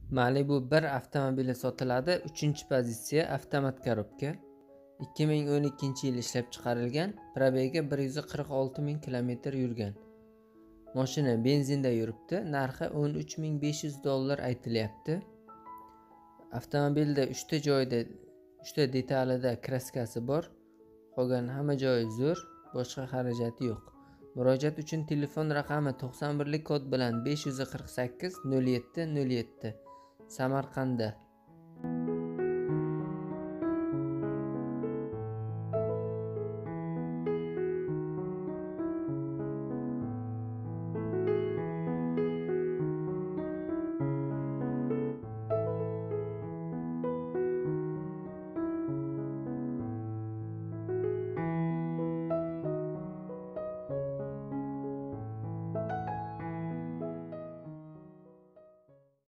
Malibu 1 avtomobili sotiladi. 3-pozitsiya avtomat korobka. 2012-yil ishlab chiqarilgan. Probegi 146 ming kilometr yurgan. Mashina benzinda yuribdi. Narxi $13.500 aytilyapti. Avtomobilda 3 joyda 3 detalida kraskasi bor. Qolgan hamma joyi zo'r, boshqa xarajati yo'q. Murojaat uchun telefon raqami 91 kod bilan 548 07 07 Samarqandda.